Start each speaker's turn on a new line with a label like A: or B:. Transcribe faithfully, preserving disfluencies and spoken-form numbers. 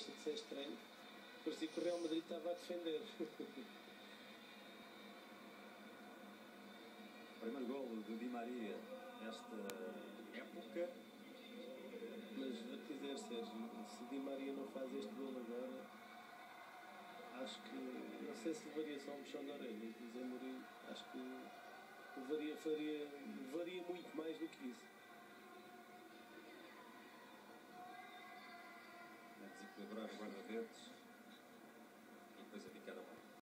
A: deixa de ser estranho. Parecia que o Real Madrid estava a defender.
B: Primeiro golo do Di Maria nesta época.
A: Mas vou dizer, Sérgio, se Di Maria não faz este golo agora, acho que, não sei se levaria só um puxão de orelhas, diz Amorim, acho que levaria, faria, levaria muito mais do que isso.
B: A desequilibrar o guarda-redes.